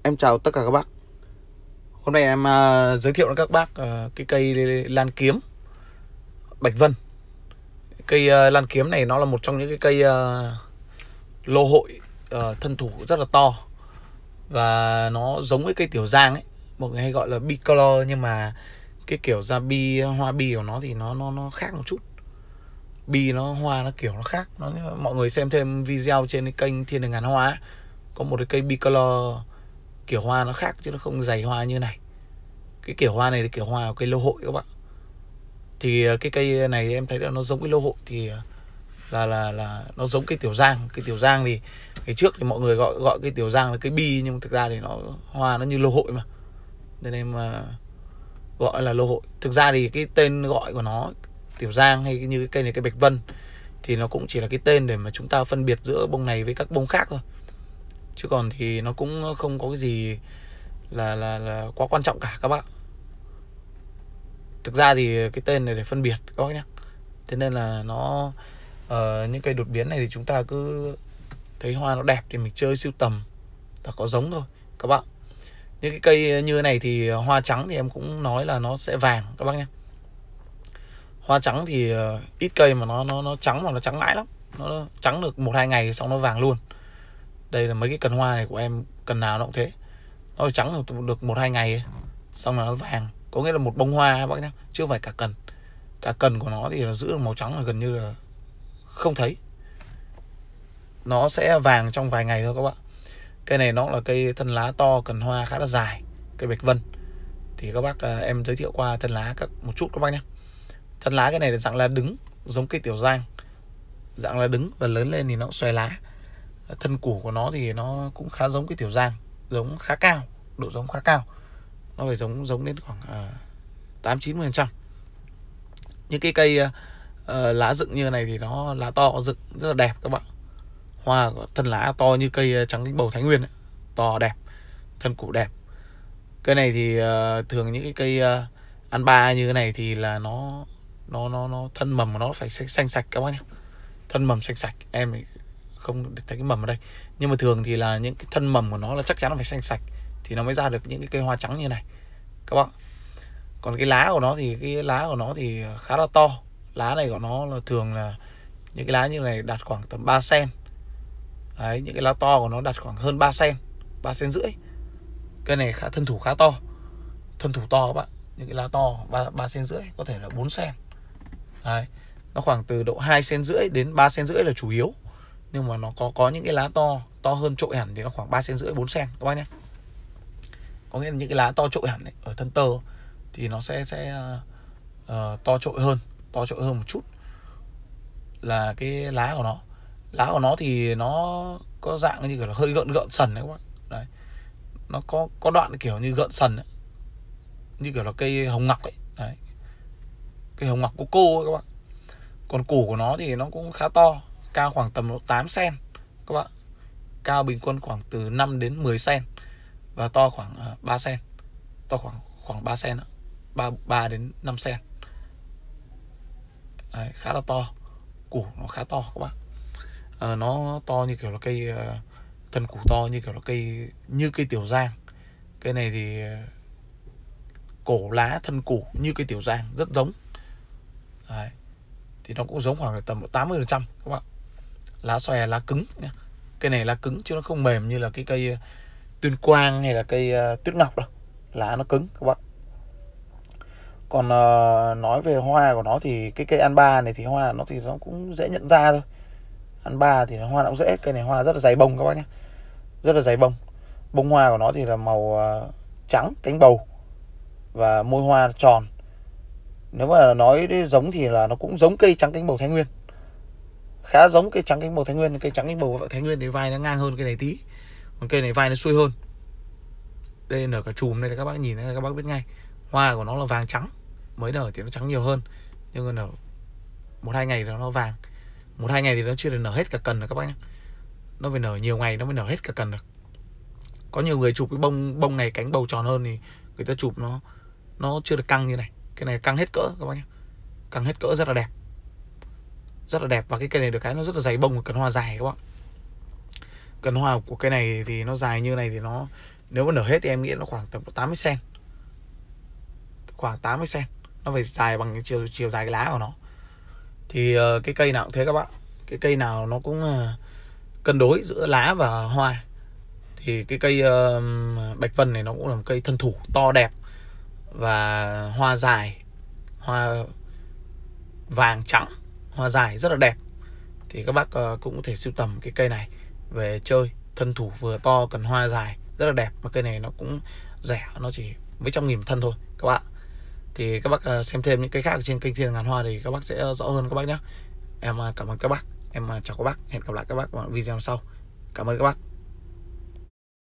Em chào tất cả các bác. Hôm nay em giới thiệu với các bác cái cây lan kiếm Bạch Vân. Cây lan kiếm này nó là một trong những cái cây lô hội thân thủ rất là to. Và nó giống với cây tiểu giang ấy. Mọi người hay gọi là bicolor, nhưng mà cái kiểu ra hoa bi của nó thì nó khác một chút. Bi hoa nó kiểu nó khác. Mọi người xem thêm video trên cái kênh Thiên Đường Ngàn Hoa ấy, có một cái cây bicolor kiểu hoa nó khác chứ nó không dày hoa như này. Cái kiểu hoa này là kiểu hoa của cây lô hội các bạn. Thì cái cây này em thấy là nó giống cái lô hội thì là nó giống cây tiểu giang. Cây tiểu giang thì ngày trước thì mọi người gọi cây tiểu giang là cây bi, nhưng mà thực ra thì hoa nó như lô hội mà, nên em gọi là lô hội. Thực ra thì cái tên gọi của nó tiểu giang hay như cái cây này, cây Bạch Vân, thì nó cũng chỉ là cái tên để mà chúng ta phân biệt giữa bông này với các bông khác thôi, chứ còn thì nó cũng không có cái gì là quá quan trọng cả các bạn. Thực ra thì cái tên này để phân biệt các bác nhé. Thế nên là nó những cây đột biến này thì chúng ta cứ thấy hoa nó đẹp thì mình chơi sưu tầm là có giống thôi các bạn. Những cái cây như thế này thì hoa trắng thì em cũng nói là nó sẽ vàng các bác nhé. Hoa trắng thì ít cây mà nó trắng, mà nó trắng mãi lắm. Nó trắng được 1-2 ngày xong nó vàng luôn. Đây là mấy cái cần hoa này của em, cần nào nó cũng thế. Nó trắng được 1-2 ngày ấy, xong là nó vàng. Có nghĩa là một bông hoa các bác nhé, chứ không phải cả cần. Cả cần của nó thì nó giữ được màu trắng là gần như là không thấy. Nó sẽ vàng trong vài ngày thôi các bạn. Cây này nó là cây thân lá to, cần hoa khá là dài, cây Bạch Vân. Thì các bác em giới thiệu qua thân lá một chút các bác nhé. Thân lá cái này là dạng lá đứng, giống cây tiểu giang. Dạng lá đứng và lớn lên thì nó xòe lá. Thân củ của nó thì nó cũng khá giống cây tiểu giang, giống khá cao, độ giống khá cao. Nó phải giống đến khoảng 8-90%. Những cái cây lá dựng như này thì nó lá to dựng rất là đẹp các bạn. Hoa thân lá to như cây trắng cánh bầu Thái Nguyên ấy. To đẹp, thân củ đẹp. Cây này thì thường những cái cây ăn ba như thế này thì là nó thân mầm của nó phải xanh sạch các bác nhé. Thân mầm xanh sạch, em thì không thấy cái mầm ở đây, nhưng mà thường thì là những cái thân mầm của nó là chắc chắn là phải xanh sạch thì nó mới ra được những cái cây hoa trắng như này các bạn. Còn cái lá của nó thì khá là to. Lá này của nó là thường là những cái lá như này đạt khoảng tầm 3 cm. Đấy, những cái lá to của nó đạt khoảng hơn 3 cm, 3 cm rưỡi. Cây này thân thủ khá to. Thân thủ to các bạn. Những cái lá to 3 cm rưỡi, có thể là 4 cm. Đấy, nó khoảng từ độ 2 cm rưỡi đến 3 cm rưỡi là chủ yếu. Nhưng mà nó có những cái lá to hơn trội hẳn thì nó khoảng 3 cm rưỡi, 4 cm các bác nhé. Có nghĩa là những cái lá to trội hẳn ấy, ở thân tơ thì nó sẽ to trội hơn một chút là cái lá của nó. Lá của nó thì nó có dạng như kiểu là hơi gợn sần đấy các bạn. Đấy, nó có đoạn kiểu như gợn sần ấy, như kiểu là cây hồng ngọc ấy. Đấy, cây hồng ngọc cô ấy các bạn. Còn củ của nó thì nó cũng khá to, cao khoảng tầm 8 cm các bạn. Cao bình quân khoảng từ 5 đến 10 cm và to khoảng 3 cm. To khoảng 3 cm, 3 đến 5 cm. Đấy, khá là to. Củ nó khá to các bạn. Nó to như kiểu là cây thân củ to như kiểu là cây tiểu giang. Cây này thì cổ lá thân củ như cây tiểu giang, rất giống. Đấy, thì nó cũng giống khoảng tầm 80% các bạn. Lá xòe, lá cứng nhé. Cây này lá cứng chứ nó không mềm như là cái cây tuyên quang hay là cây tuyết ngọc đâu. Lá nó cứng các bạn. Còn nói về hoa của nó thì cái cây ăn ba này thì hoa nó thì nó cũng dễ nhận ra thôi. Ăn ba thì hoa nó cũng dễ. Cây này hoa rất là dày bông các bác nhé. Rất là dày bông. Bông hoa của nó thì là màu trắng cánh bầu và môi hoa tròn. Nếu mà nói giống thì là nó cũng giống cây trắng cánh bầu Thái Nguyên. Khá giống cây trắng cánh bầu Thái Nguyên. Cây trắng cánh bầu Thái Nguyên thì vai nó ngang hơn cây này tí. Còn cây này vai nó xuôi hơn. Đây nở cả chùm đây là các bác nhìn thấy là các bác biết ngay. Hoa của nó là vàng trắng. Mới nở thì nó trắng nhiều hơn, nhưng mà nở 1-2 ngày nó vàng. 1-2 ngày thì nó chưa được nở hết cả cần rồi các bác nhé. Nó phải nở nhiều ngày nó mới nở hết cả cần được. Có nhiều người chụp cái bông này cánh bầu tròn hơn thì người ta chụp nó chưa được căng như này. Cái này căng hết cỡ các bác nhé. Căng hết cỡ rất là đẹp. Rất là đẹp. Và cái cây này được cái nó rất là dày bông và cần hoa dài các bạn. Cần hoa của cây này thì nó dài như này thì nó Nếu mà nở hết thì em nghĩ nó khoảng tầm 80 cm. Khoảng 80 cm. Nó phải dài bằng cái chiều dài cái lá của nó. Thì cái cây nào cũng thế các bạn. Cái cây nào nó cũng cân đối giữa lá và hoa. Thì cái cây Bạch Vân này nó cũng là một cây thân thủ to đẹp và hoa dài, hoa vàng trắng, hoa dài rất là đẹp. Thì các bác cũng có thể sưu tầm cái cây này về chơi. Thân thủ vừa to, cần hoa dài, rất là đẹp. Mà cây này nó cũng rẻ, nó chỉ mấy trăm nghìn một thân thôi các bạn. Thì các bác xem thêm những cây khác trên kênh Thiên Ngàn Hoa thì các bác sẽ rõ hơn các bác nhé. Em cảm ơn các bác. Em chào các bác. Hẹn gặp lại các bác vào video sau. Cảm ơn các bác.